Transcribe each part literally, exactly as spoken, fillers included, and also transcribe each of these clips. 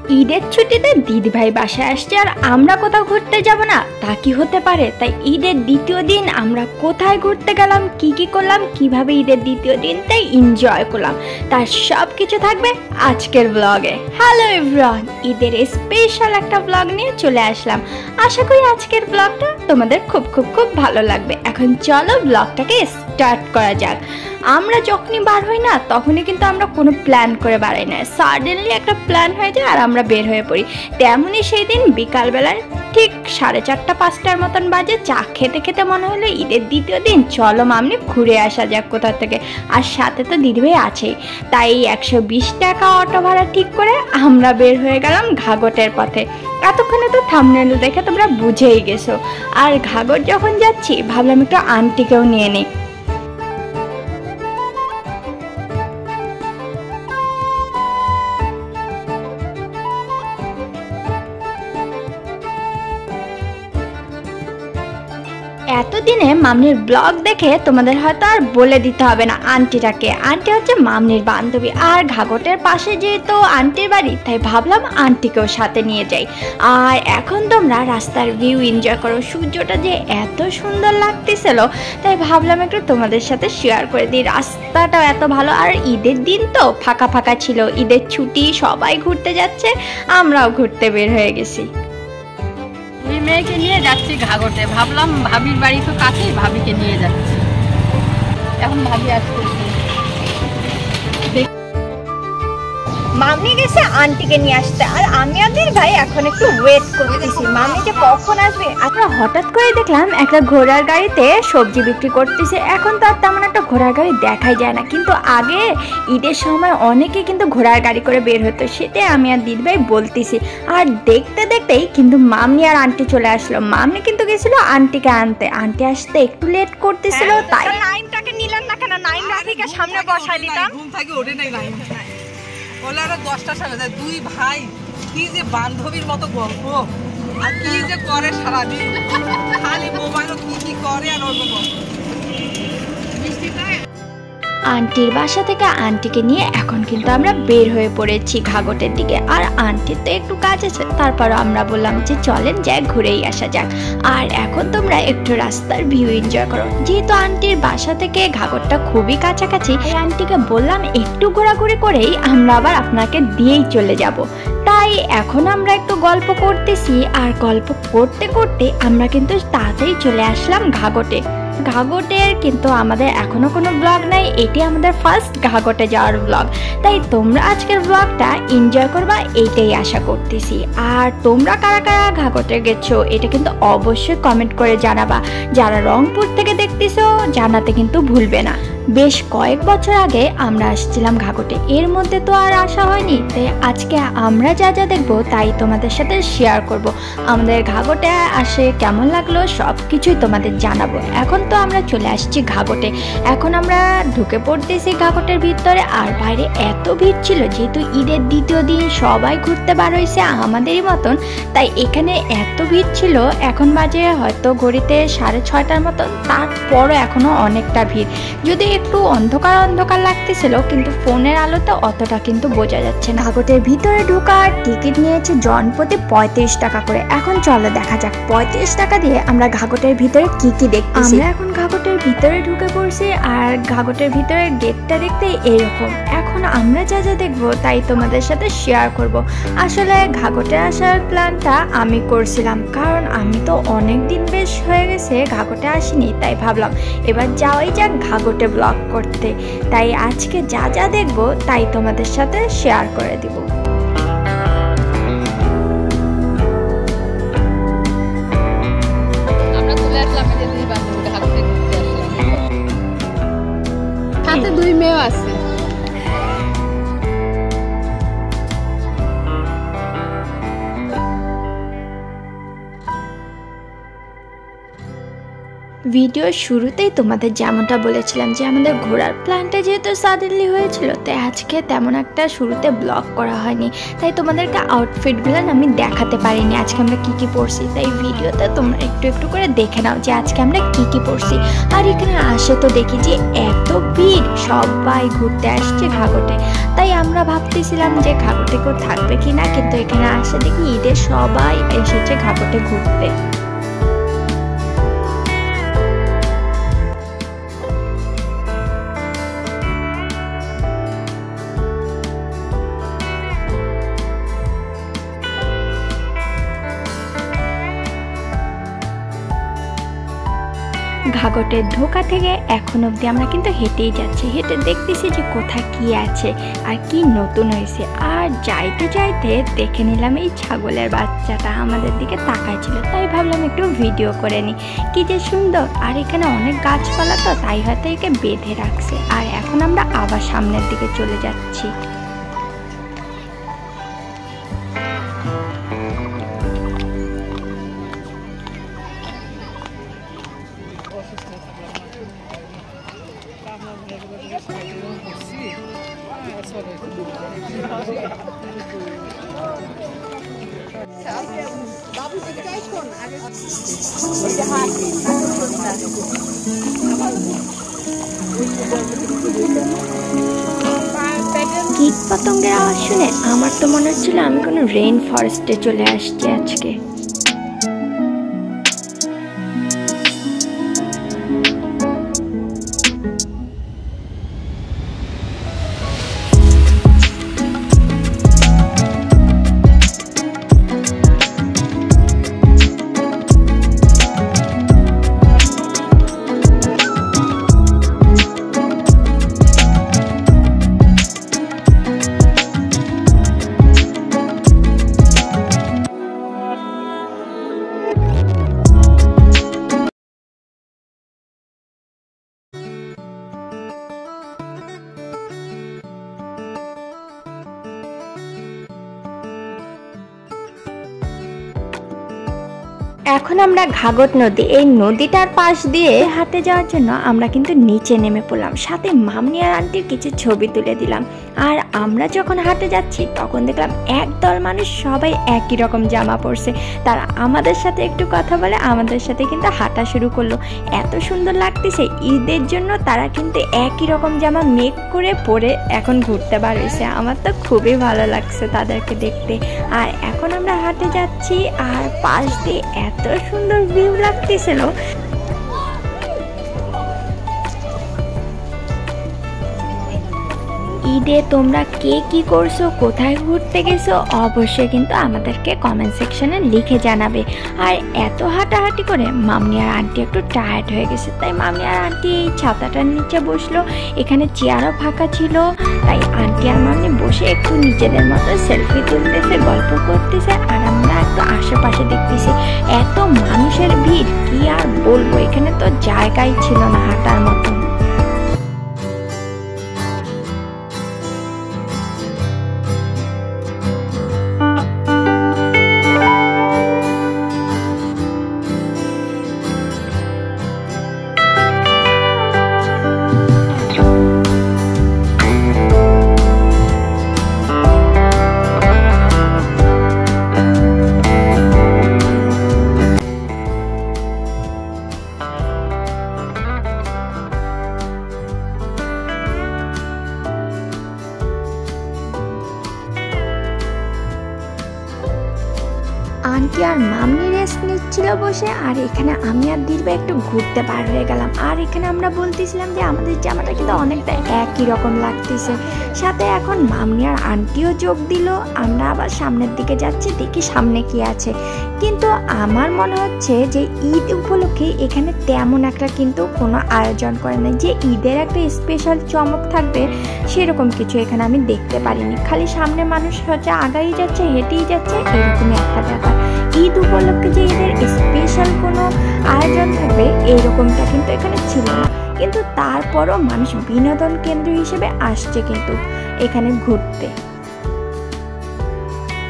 ঈদের ছুটিতে দিদিভাই বাসায় আসছে আর আমরা কোথাও ঘুরতে যাব না, তা কি হতে পারে? তাই ঈদের দ্বিতীয় দিন আমরা কোথায় ঘুরতে গেলাম, কি কি করলাম, কিভাবে ঈদের দ্বিতীয় দিনটাই এনজয় করলাম, তার সব কিছু থাকবে আজকের ব্লগে। হ্যালো এভরিওয়ান, ঈদের স্পেশাল একটা ব্লগ নিয়ে চলে আসলাম। আশা করি আজকের ব্লগটা তোমাদের খুব খুব খুব ভালো লাগবে। এখন চলো ব্লগটাকে স্টার্ট করা যাক। আমরা যখনই বার হই না তখনই কিন্তু আমরা কোনো প্ল্যান করে বাড়াই না, সাডেনলি একটা প্ল্যান হয়ে যায় আর আমরা বের হয়ে পড়ি। তেমনই সেই দিন বিকালবেলায় ঠিক সাড়ে চারটা পাঁচটার মতন বাজে, চা খেতে খেতে মনে হলো ঈদের দ্বিতীয় দিন চলো মামনি ঘুরে আসা যাক কোথা থেকে, আর সাথে তো দিদিভাই আছেই। তাই একশো বিশ টাকা অটো ভাড়া ঠিক করে আমরা বের হয়ে গেলাম ঘাগটের পথে। এতক্ষণে তো থাম্বনেল দেখে তোমরা বুঝেই গেছো। আর ঘাগট যখন যাচ্ছি ভাবলাম একটু আন্টিকেও নিয়ে নিই। এতদিনে মামনির ব্লগ দেখে তোমাদের হয়তো আর বলে দিতে হবে না আন্টিটাকে। আন্টি হচ্ছে মামনির বান্ধবী, আর ঘাগটের পাশে যেহেতু আন্টির বাড়ি তাই ভাবলাম আন্টিকেও সাথে নিয়ে যাই। আর এখন তোমরা রাস্তার ভিউ এনজয় করো। সূর্যটা যে এত সুন্দর লাগতেছিল তাই ভাবলাম একটু তোমাদের সাথে শেয়ার করে দিই। রাস্তাটাও এত ভালো, আর ঈদের দিন তো ফাঁকা ফাঁকা ছিল, ঈদের ছুটি, সবাই ঘুরতে যাচ্ছে, আমরাও ঘুরতে বের হয়ে গেছি। এই মেয়েকে নিয়ে যাচ্ছি ঘাগটে, ভাবলাম ভাবির বাড়ি তো কাছেই, ভাবিকে নিয়ে যাচ্ছি। এখন ভাবি আসছে, মামনি গেছে আন্টিকে নিয়ে আসতে, আর আমি আর ভাই এখন একটু ওয়েট করতেছি মামনি যে কখন আসবে। আমরা হঠাৎ করে দেখলাম একটা ঘোড়ার গাড়িতে সবজি বিক্রি করতেছে। এখন তো আর তেমন একটা ঘোড়ার গাড়ি দেখাই যায় না, কিন্তু আগে ঈদের সময় অনেকে কিন্তু ঘোড়ার গাড়ি করে বের হতো, সেটাই আমি আর দিদিভাই বলতেছি। আর দেখতে দেখতেই কিন্তু মামনি আর আন্টি চলে আসলো। মামনি কিন্তু গেছিল আন্টিকে আনতে, আন্টি আসতে একটু লেট করতেছিল, তাই নাইমটাকে নিলাম না কেন, নাইম রাফিকে সামনে বসাই দিতাম। ঘুম থেকে ওঠে নাই নাইম, বলে আরো দশটার সামনে যায়। দুই ভাই কি যে বান্ধবীর মতো গল্প, আর কি যে করে সারাদিন, খালি মোবাইল কি কি করে আর অন্য গল্প। আন্টির বাসা থেকে আন্টিকে নিয়ে এখন কিন্তু আমরা বের হয়ে পড়েছি ঘাগটের দিকে। আর আন্টির তো একটু কাজ আছে, তারপরও আমরা বললাম যে চলেন যাই ঘুরেই আসা যাক। আর এখন তোমরা একটু রাস্তার ভিউ এনজয় করো। যেহেতু আন্টির বাসা থেকে ঘাগটটা খুবই কাছাকাছি, এই আন্টিকে বললাম একটু ঘোরাঘুরি করেই আমরা আবার আপনাকে দিয়েই চলে যাব। তাই এখন আমরা একটু গল্প করতেছি, আর গল্প করতে করতে আমরা কিন্তু তাড়াতাড়ি চলে আসলাম ঘাগটে। ঘাগটের কিন্তু আমাদের এখনো কোনো ব্লগ নাই, এটি আমাদের ফার্স্ট ঘাগটে যাওয়ার ব্লগ। তাই তোমরা আজকের ব্লগটা এনজয় করবা এইটাই আশা করতেছি। আর তোমরা কারা কারা ঘাগটে গেছো এটা কিন্তু অবশ্যই কমেন্ট করে জানাবা। যারা রংপুর থেকে দেখতেছো জানাতে কিন্তু ভুলবে না। বেশ কয়েক বছর আগে আমরা আসছিলাম ঘাগটে, এর মধ্যে তো আর আসা হয়নি। তাই আজকে আমরা যা যা দেখবো তাই তোমাদের সাথে শেয়ার করব। আমাদের ঘাগটে আসে কেমন লাগলো সব কিছুই তোমাদের জানাবো। এখন তো আমরা চলে আসছি ঘাগটে, এখন আমরা ঢুকে পড়তেছি ঘাগটের ভিতরে। আর বাইরে এত ভিড় ছিল, যেহেতু ঈদের দ্বিতীয় দিন সবাই ঘুরতে বার হয়েছে আমাদেরই মতন, তাই এখানে এত ভিড় ছিল। এখন বাজে হয়তো ঘড়িতে সাড়ে ছয়টার মতন, তারপরও এখনো অনেকটা ভিড়। যদি একটু অন্ধকার অন্ধকার লাগতেছিল, কিন্তু ফোনের আলোতে অতটা কিন্তু বোঝা যাচ্ছে না। ঘাগটের ভিতরে ঢোকার টিকিট নিয়েছে জনপ্রতি পঁয়ত্রিশ টাকা করে। এখন চলো দেখা যাক পঁয়ত্রিশ টাকা দিয়ে আমরা ঘাগটের ভিতরে কি কি দেখতেছি। আমরা এখন ঘাগটের ভিতরে ঢুকে পড়ছি, আর ঘাগটের ভিতরে গেটটা দেখতে এরকম। এখন আমরা যা যা দেখবো তাই তোমাদের সাথে শেয়ার করব। আসলে ঘাগটে আসার প্ল্যানটা আমি করছিলাম, কারণ আমি তো অনেক দিন বেশ হয়ে গেছে ঘাগটে আসিনি, তাই ভাবলাম এবার যাওয়াই যাক ঘাগটে ব্লগ করতে। তাই আজকে যা যা দেখবো তাই তোমাদের সাথে শেয়ার করে দিব। আমরা চলে আসলাম দিদি বান্ধবী ঘাগটে ঘুরতে আসলাম, সাথে দুই মেয়েও আছে। ভিডিওর শুরুতেই তোমাদের যেমনটা বলেছিলাম যে আমাদের ঘোরার প্ল্যানটা যেহেতু সাডেনলি হয়েছিল, তাই আজকে তেমন একটা শুরুতে ব্লগ করা হয়নি, তাই তোমাদেরকে আউটফিটগুলো আমি দেখাতে পারিনি আজকে আমরা কি কি পরছি। তাই ভিডিওতে তোমরা একটু একটু করে দেখে নাও যে আজকে আমরা কি কি পরছি। আর এখানে আসে তো দেখি যে এত ভিড়, সবাই ঘুরতে আসছে ঘাঘটে। তাই আমরা ভাবতেছিলাম যে ঘাঘটে কেউ থাকবে কি না, কিন্তু এখানে আসে দেখি ঈদের সবাই এসেছে ঘাঘটে ঘুরতে। ঘাঘটের ঢোকা থেকে এখন অবধি আমরা কিন্তু হেঁটেই যাচ্ছি, হেঁটে দেখতেছি যে কোথায় কি আছে আর কি নতুন হয়েছে। আর যাইতে যাইতে দেখে নিলাম এই ছাগলের বাচ্চাটা আমাদের দিকে তাকাইছিল, তাই ভাবলাম একটু ভিডিও করে নিই, কি যে সুন্দর। আর এখানে অনেক গাছপালা তো, তাই হয়তো একে বেঁধে রাখছে। আর এখন আমরা আবার সামনের দিকে চলে যাচ্ছি। কীট পতঙ্গের আওয়াজ শুনে আমার তো মনে হচ্ছিল আমি কোনো রেইন ফরেস্টে চলে আসছি আজকে। এখন আমরা ঘাঘট নদী, এই নদীটার পাশ দিয়ে হাঁটে যাওয়ার জন্য আমরা কিন্তু নিচে নেমে পড়লাম, সাথে মামনি আর আন্টির কিছু ছবি তুলে দিলাম। আর আমরা যখন হাঁটে যাচ্ছি তখন দেখলাম একদল মানুষ সবাই একই রকম জামা পরছে, তারা আমাদের সাথে একটু কথা বলে আমাদের সাথে কিন্তু হাঁটা শুরু করলো। এত সুন্দর লাগতেছে, ঈদের জন্য তারা কিন্তু একই রকম জামা মেক করে পরে এখন ঘুরতে বার হয়েছে। আমার তো খুবই ভালো লাগছে তাদেরকে দেখতে। আর এখন আমরা হাঁটে যাচ্ছি আর পাশ দিয়ে এত সুন্দর ভিউ লাগতেছিল। ঈদে তোমরা কে কি করছো, কোথায় ঘুরতে গেছো, অবশ্যই কিন্তু আমাদেরকে কমেন্ট সেকশনে লিখে জানাবে। আর এত হাঁটাহাঁটি করে মামনি আর আন্টি একটু টায়ার্ড হয়ে গেছে, তাই মামনি আর আন্টি এই ছাতাটার নিচে বসলো। এখানে চেয়ারও ফাঁকা ছিল, তাই আন্টি আর মামনি বসে একটু নিজেদের মতো সেলফি তুলতেছে, গল্প করতেছে। আর আমরা একটু আশেপাশে দেখতেছি এত মানুষের ভিড়, কি আর বলবো, এখানে তো জায়গাই ছিল না হাঁটার মতো। আন্টি আর মামনি রেস্ট নিচ্ছিল বসে, আর এখানে আমি আর দিলবা একটু ঘুরতে বার হয়ে গেলাম। আর এখানে আমরা বলতেছিলাম যে আমাদের জামাটা কিন্তু অনেকটা একই রকম লাগতেছে। সাথে এখন মামনি আর আন্টিও যোগ দিল। আমরা আবার সামনের দিকে যাচ্ছি, দেখি সামনে কি আছে। কিন্তু আমার মনে হচ্ছে যে ঈদ উপলক্ষে এখানে তেমন একটা কিন্তু কোনো আয়োজন করে না, যে ঈদের একটা স্পেশাল চমক থাকবে সেরকম কিছু এখানে আমি দেখতে পারিনি। খালি সামনে মানুষ হচ্ছে আগাই যাচ্ছে, হেঁটেই যাচ্ছে, এরকমই একটা ব্যাপার। ঈদ উপলক্ষে যে ঈদের স্পেশাল কোনো আয়োজন থাকবে এইরকমটা কিন্তু এখানে ছিল না। কিন্তু তারপরও মানুষ বিনোদন কেন্দ্র হিসেবে আসছে কিন্তু এখানে ঘুরতে।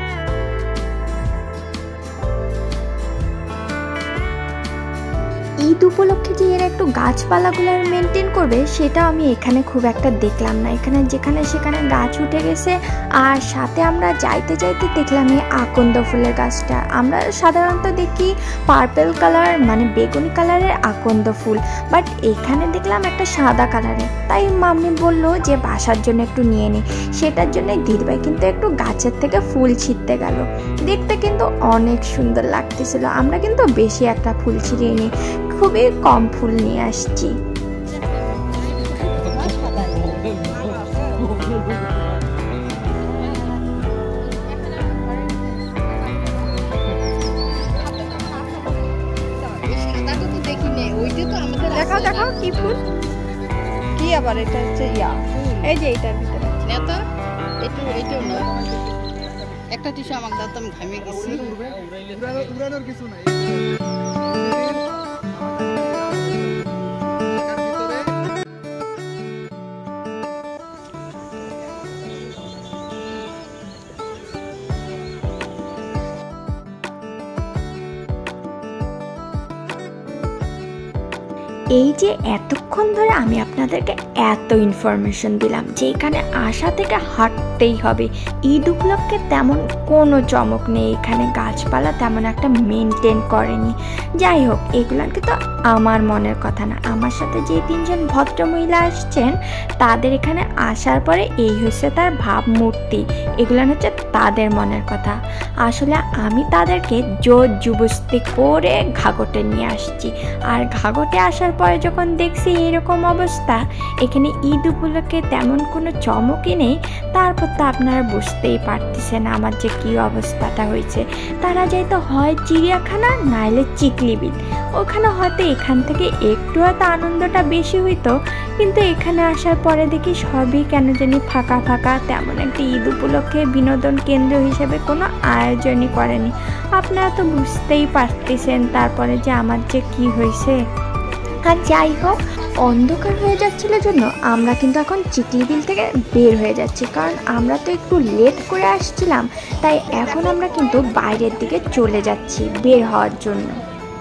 ঈদ ঈদ উপলক্ষে যে এরা একটু গাছপালাগুলো মেনটেন করবে সেটা আমি এখানে খুব একটা দেখলাম না। এখানে যেখানে সেখানে গাছ উঠে গেছে, আর সাথে আমরা যাইতে যাইতে দেখলাম এই আকন্দ ফুলের গাছটা। আমরা সাধারণত দেখি পার্পেল কালার মানে বেগুনি কালারের আকন্দ ফুল, বাট এখানে দেখলাম একটা সাদা কালারের। তাই মাম্মি বলল যে বাসার জন্য একটু নিয়ে নিই, সেটার জন্য দিদিভাই কিন্তু একটু গাছের থেকে ফুল ছিঁড়তে গেল। দেখতে কিন্তু অনেক সুন্দর লাগতেছিল। আমরা কিন্তু বেশি একটা ফুল ছিঁড়িয়ে নিই, খুবই কম ফুল নিয়ে আসছি। দেখাও দেখাও কি ফুল, কি আবার এটা হচ্ছে ইয়া, এই যে এইটার ভিতরে নেতা একটু এইটাও না, একটা টিস্যু আমাকে দাও তো, আমি ঘামে গেছি। উড়ানোর কিছু নাই। এই যে এতক্ষণ ধরে আমি আপনাদেরকে এত ইনফরমেশন দিলাম যে এখানে আসা থেকে হাঁটতেই হবে। ঈদ উপলক্ষে তেমন কোনো চমক নেই, এখানে গাছপালা তেমন একটা মেনটেন করেনি। যাই হোক, এগুলো কিন্তু আমার মনের কথা না, আমার সাথে যে তিনজন ভদ্রমহিলা আসছেন তাদের এখানে আসার পরে এই হচ্ছে তার ভাবমূর্তি, এগুলো হচ্ছে তাদের মনের কথা। আসলে আমি তাদেরকে জোর জবরদস্তি করে ঘাগটে নিয়ে আসছি, আর ঘাগটে আসার পরে যখন দেখছি এরকম অবস্থা, এখানে ঈদ উপলক্ষে তেমন কোনো চমকই নেই, তারপর তো আপনারা বুঝতেই পারতেছেন আমার যে কী অবস্থাটা হয়েছে। তারা যাইতো হয় চিড়িয়াখানা নাইলে চিকলি বিল, ওখানে হয়তো এখান থেকে একটু হয়তো আনন্দটা বেশি হইতো, কিন্তু এখানে আসার পরে দেখি সবই কেন জানি ফাঁকা ফাঁকা, তেমন একটা ঈদ উপলক্ষে বিনোদন কেন্দ্র হিসেবে কোনো আয়োজনই করেনি। আপনারা তো বুঝতেই পারতেছেন তারপরে যে আমার যে কী হয়েছে। আর যাই হোক, অন্ধকার হয়ে যাচ্ছিল জন্য আমরা কিন্তু এখন চিকলি বিল থেকে বের হয়ে যাচ্ছি, কারণ আমরা তো একটু লেট করে আসছিলাম, তাই এখন আমরা কিন্তু বাইরের দিকে চলে যাচ্ছি বের হওয়ার জন্য।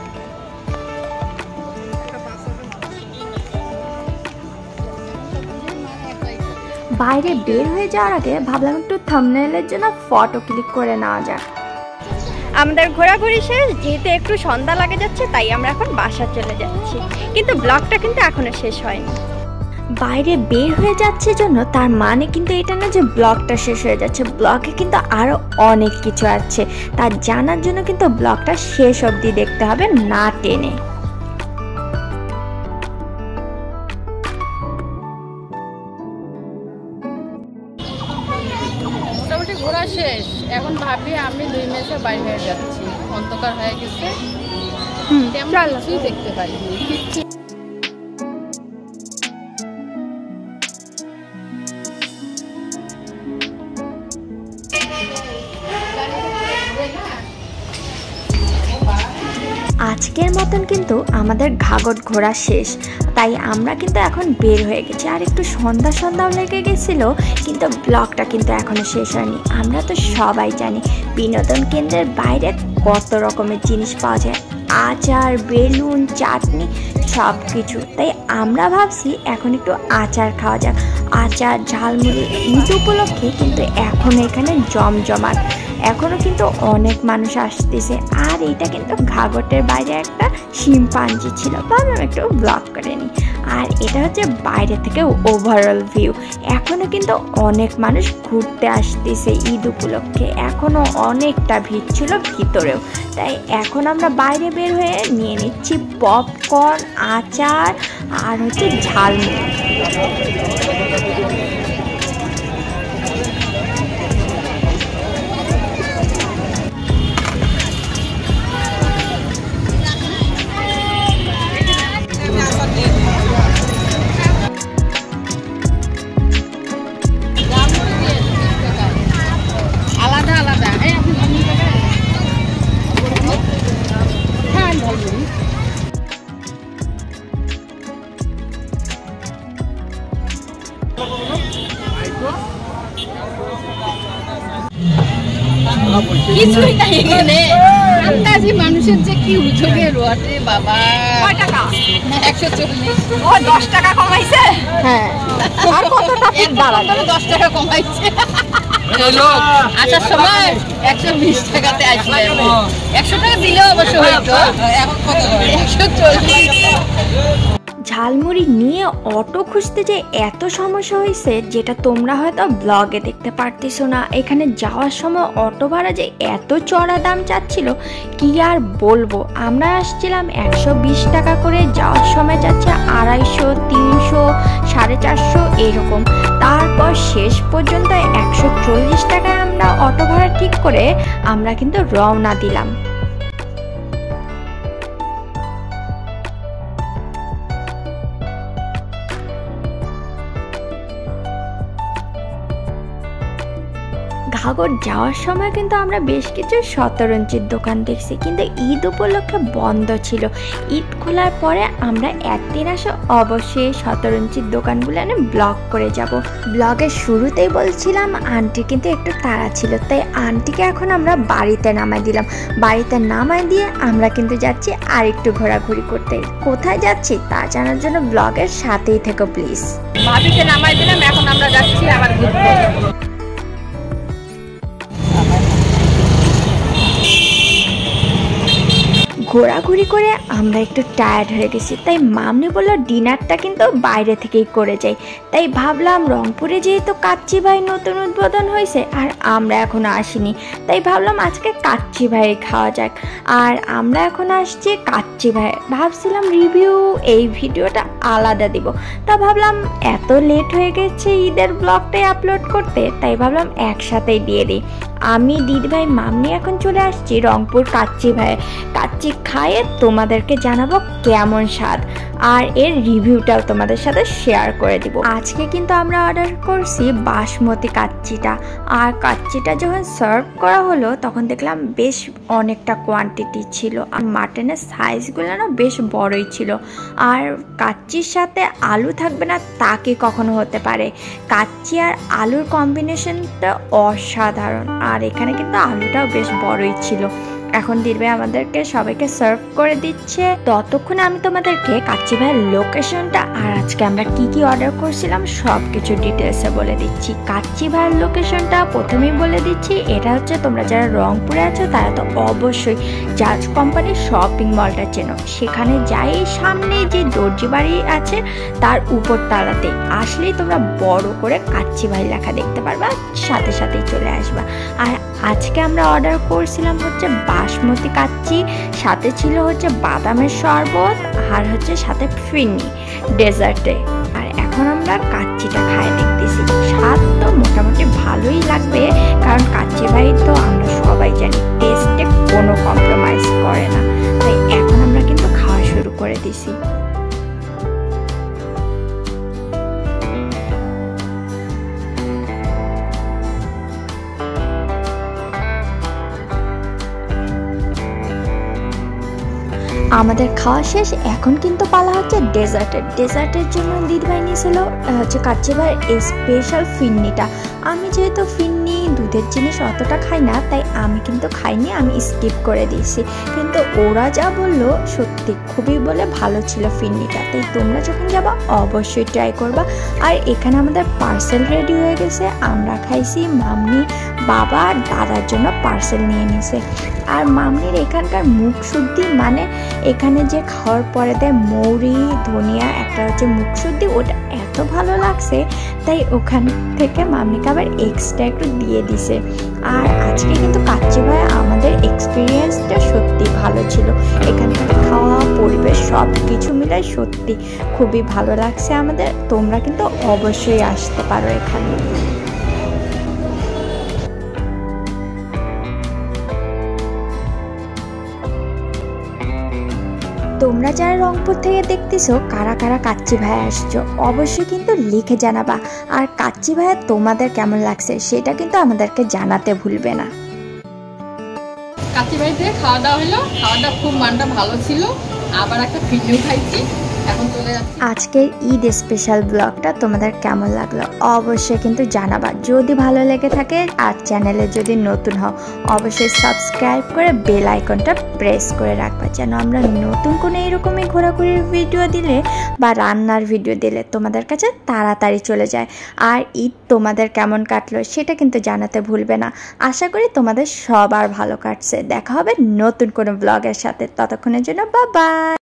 বাইরে বের হয়ে যাওয়ার আগে ভাবলাম একটু থাম্বনেইলের জন্য ফটো ক্লিক করে নেওয়া যাক। আমাদের ঘোরাঘুরি শেষ, যেহেতু একটু সন্ধ্যা লাগে যাচ্ছে তাই আমরা এখন বাসা চলে যাচ্ছি, কিন্তু ব্লগটা কিন্তু এখনো শেষ হয়নি। বাইরে বের হয়ে যাচ্ছে জন্য তার মানে কিন্তু এটা না যে ব্লগটা শেষ হয়ে যাচ্ছে, ব্লগে কিন্তু আরও অনেক কিছু আছে, তার জানার জন্য কিন্তু ব্লগটা শেষ অবধি দেখতে হবে না টেনে। মোটামুটি ঘোরা শেষ, এখন ভাবি আমি দুই মাসে বাইরে হয়ে যাচ্ছি, অন্ধকার হয়ে গেছে, তেমন কিছুই দেখতে পারিনি। আজকের মতন কিন্তু আমাদের ঘাগট ঘোরা শেষ, তাই আমরা কিন্তু এখন বের হয়ে গেছি। আর একটু সন্ধ্যা সন্ধ্যাও লেগে গেছিলো, কিন্তু ব্লগটা কিন্তু এখনো শেষ হয়নি। আমরা তো সবাই জানি বিনোদন কেন্দ্রের বাইরে কত রকমের জিনিস পাওয়া যায়, আচার, বেলুন, চাটনি, সব কিছু। তাই আমরা ভাবছি এখন একটু আচার খাওয়া যাক, আচার, ঝালমুড়ি। ঈদ উপলক্ষে কিন্তু এখনও এখানে জমজমাট, এখনও কিন্তু অনেক মানুষ আসতেছে। আর এইটা কিন্তু ঘাগটের বাইরে একটা শিম্পাঞ্জি ছিল, ভাবলাম একটু ব্লগ করে নিই। আর এটা হচ্ছে বাইরে থেকে ওভারঅল ভিউ। এখনও কিন্তু অনেক মানুষ ঘুরতে আসতেছে ঈদ উপলক্ষে, এখনও অনেকটা ভিড় ছিল ভিতরেও। তাই এখন আমরা বাইরে বের হয়ে নিয়ে নিচ্ছি পপকর্ন, আচার আর হচ্ছে ঝালমুড়ি। আলাদা আলাদা কিছুই নাই এখানে। আন্দাজি মানুষের যে কি উঠোগে রোয়াটে বাবা। কয় টাকা? একশো চল্লিশ। ও দশ টাকা কমাইছে। হ্যাঁ, আর কতটা ফিট দাঁড়ালো? দশ টাকা কমাইছে। আসার সময় একশো বিশ টাকাতে আসলে একশো টাকা দিলেও অবশ্য হইতো। এখন কত? একশো চল্লিশ। ঝালমুড়ি নিয়ে অটো খুঁজতে যে এত সমস্যা হয়েছে, যেটা তোমরা হয়তো ব্লগে দেখতে পারতেছো না। এখানে যাওয়ার সময় অটো ভাড়া যে এত চড়া দাম চাচ্ছিল কি আর বলবো। আমরা আসছিলাম একশো বিশ টাকা করে, যাওয়ার সময় যাচ্ছে আড়াইশো, তিনশো, সাড়ে চারশো এরকম। তারপর শেষ পর্যন্ত একশো চল্লিশ টাকায় আমরা অটো ভাড়া ঠিক করে আমরা কিন্তু রওনা দিলাম। ঘাগর যাওয়ার সময় কিন্তু আমরা বেশ কিছু শতরঞ্চির দোকান দেখছি, কিন্তু ঈদ উপলক্ষে বন্ধ ছিল। ঈদ খোলার পরে আমরা একদিন আসে অবশ্যই শতরঞ্চির দোকানগুলো এনে ব্লগ করে যাব। ব্লগের শুরুতেই বলছিলাম আন্টি কিন্তু একটু তাড়া ছিল, তাই আন্টিকে এখন আমরা বাড়িতে নামাই দিলাম। বাড়িতে নামাই দিয়ে আমরা কিন্তু যাচ্ছি আর একটু ঘোরাঘুরি করতে। কোথায় যাচ্ছি তা জানার জন্য ব্লগের সাথেই থেকো প্লিজ। ভাবিকে নামাই দিলাম, এখন আমরা যাচ্ছি আবার ঘুরতে। ঘোরাঘুরি করে আমরা একটু টায়ার্ড হয়ে গেছি, তাই মামনি বললো ডিনারটা কিন্তু বাইরে থেকেই করে যাই। তাই ভাবলাম রংপুরে যেহেতু কাচ্চি ভাই নতুন উদ্বোধন হয়েছে আর আমরা এখনো আসিনি, তাই ভাবলাম আজকে কাচ্চি ভাই খাওয়া যাক। আর আমরা এখন আসছি কাচ্চি ভাই। ভাবছিলাম রিভিউ এই ভিডিওটা আলাদা দিব, তা ভাবলাম এত লেট হয়ে গেছে ঈদের ব্লগটাই আপলোড করতে, তাই ভাবলাম একসাথেই দিয়ে দিই। আমি দিদিভাই মামনি এখন চলে আসছি রংপুর কাচ্চি ভাই। কাচ্চি খাইয়ে তোমাদেরকে জানাবো কেমন স্বাদ, আর এর রিভিউটাও তোমাদের সাথে শেয়ার করে দিব। আজকে কিন্তু আমরা অর্ডার করছি বাসমতি কাচ্চিটা, আর কাচ্চিটা যখন সার্ভ করা হলো তখন দেখলাম বেশ অনেকটা কোয়ান্টিটি ছিল, আর মাটনের সাইজগুলো না বেশ বড়ই ছিল। আর কাচ্চির সাথে আলু থাকবে না তা কি কখনো হতে পারে? কাচ্চি আর আলুর কম্বিনেশনটা অসাধারণ, আর এখানে কিন্তু আলুটাও বেশ বড়ই ছিল। এখন দিদিভাই আমাদেরকে সবাইকে সার্ভ করে দিচ্ছে। ততক্ষণ আমি তোমাদেরকে কাচ্চি ভাইয়ের লোকেশনটা আর আজকে আমরা কি কি অর্ডার করছিলাম সব কিছু ডিটেলসে বলে দিচ্ছি। কাচ্চি ভাইয়ের লোকেশনটা প্রথমেই বলে দিচ্ছি, এটা হচ্ছে তোমরা যারা রংপুরে আছো তারা তো অবশ্যই জাজ কোম্পানির শপিং মলটা চেনো। সেখানে যাই সামনে যে দর্জি বাড়ি আছে তার উপর তালাতে আসলেই তোমরা বড় করে কাচ্চি ভাই লেখা দেখতে পারবা, সাথে সাথেই চলে আসবা। আর আজকে আমরা অর্ডার করছিলাম হচ্ছে বাসমতি কাচ্চি, সাথে ছিল হচ্ছে বাদামের শরবত, আর হচ্ছে সাথে ফিরনি ডেজার্টে। আর এখন আমরা কাচ্চিটা খাই দেখতেছি, স্বাদ তো মোটামুটি ভালোই লাগবে, কারণ কাচ্চি ভাই তো আমরা সবাই জানি টেস্টে কোনো কম্প্রোমাইজ করে না। তাই এখন আমরা কিন্তু খাওয়া শুরু করে দিছি। আমাদের খাওয়া শেষ, এখন কিন্তু পালা হচ্ছে ডেজার্টের। ডেজার্টের জন্য দিদিভাই নিয়েছিল হচ্ছে কাচ্চি ভাইয়ের স্পেশাল ফিরনিটা। আমি যেহেতু ফিরনি দুধের জিনিস অতটা খাই না, তাই আমি কিন্তু খাইনি, আমি স্কিপ করে দিয়েছি। কিন্তু ওরা যা বললো সত্যি খুবই বলে ভালো ছিল ফিরনিটা, তাই তোমরা যখন যাবা অবশ্যই ট্রাই করবা। আর এখানে আমাদের পার্সেল রেডি হয়ে গেছে, আমরা খাইছি, মামনি বাবা আর দাদার জন্য পার্সেল নিয়ে নিছে। আর মামনির এখানকার মুখ শুদ্ধি, মানে এখানে যে খাওয়ার পরে দেয় মৌরি ধনিয়া একটা হচ্ছে মুখ শুদ্ধি, ওটা এত ভালো লাগছে, তাই ওখান থেকে মামনিকে আবার এক্সট্রা একটু দিয়ে দিছে। আর আজকে কিন্তু কাচ্চি ভাই আমাদের এক্সপিরিয়েন্সটা সত্যি ভালো ছিল। এখান থেকে খাওয়া পরিবেশ সব কিছু মিলাই সত্যি খুবই ভালো লাগছে আমাদের। তোমরা কিন্তু অবশ্যই আসতে পারো এখানে। তোমরা যারা রংপুর থেকে দেখতেছো কারা কারা কাচ্চি ভাই আসছো অবশ্যই কিন্তু লিখে জানাবা। আর কাচ্চি ভাইয়া তোমাদের কেমন লাগছে সেটা কিন্তু আমাদেরকে জানাতে ভুলবে না। কাচ্চি ভাইতে খাওয়া দাওয়া হলো, খাওয়া দাওয়া খুব মানটা ভালো ছিল। আবার একটা ফিরনিও খাইছি, এখন চলে যাচ্ছি। আজকের ঈদ স্পেশাল ব্লগটা তোমাদের কেমন লাগলো অবশ্যই কিন্তু জানাবা। যদি ভালো লেগে থাকে আর চ্যানেলে যদি নতুন হও অবশ্যই সাবস্ক্রাইব করে বেল আইকনটা প্রেস করে রাখবা, যেন আমরা নতুন কোনো এরকমই ঘোরাঘুরির ভিডিও দিলে বা রান্নার ভিডিও দিলে তোমাদের কাছে তাড়াতাড়ি চলে যায়। আর ঈদ তোমাদের কেমন কাটলো সেটা কিন্তু জানাতে ভুলবে না। আশা করি তোমাদের সবার ভালো কাটছে। দেখা হবে নতুন কোনো ব্লগের সাথে, ততক্ষণের জন্য বাই বাই।